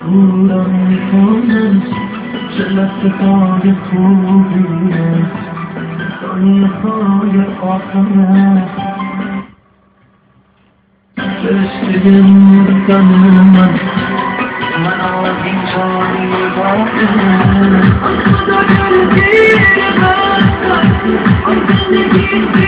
کورم میکنه چه لطفهای خوبیه دنیاهای آخره فرشته مردن من از این چاری باقیه